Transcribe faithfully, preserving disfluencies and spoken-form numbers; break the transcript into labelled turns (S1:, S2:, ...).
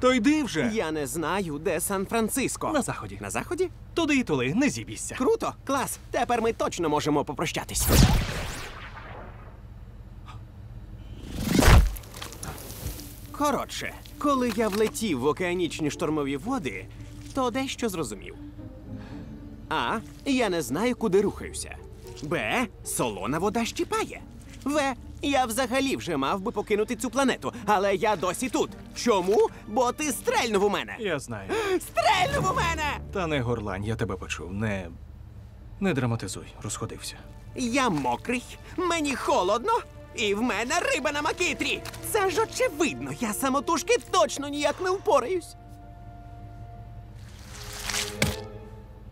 S1: То йди вже.
S2: Я не знаю, де Сан-Франциско.
S1: На заході.
S2: На заході?
S1: Туди і тули, не зібійся.
S2: Круто, клас. Тепер ми точно можемо попрощатись. Коротше, коли я влетів в океанічні штормові води, то дещо зрозумів. А. Я не знаю, куди рухаюся. Б. Солона вода щіпає. В. Я взагалі вже мав би покинути цю планету, але я досі тут. Чому? Бо ти стрельнув у мене.
S1: Я знаю.
S2: Стрельнув у мене!
S1: Та не горлань, я тебе почув. Не... Не драматизуй, розходився.
S2: Я мокрий, мені холодно, і в мене риба на макітрі. Це ж очевидно, я самотужки точно ніяк не впораюсь.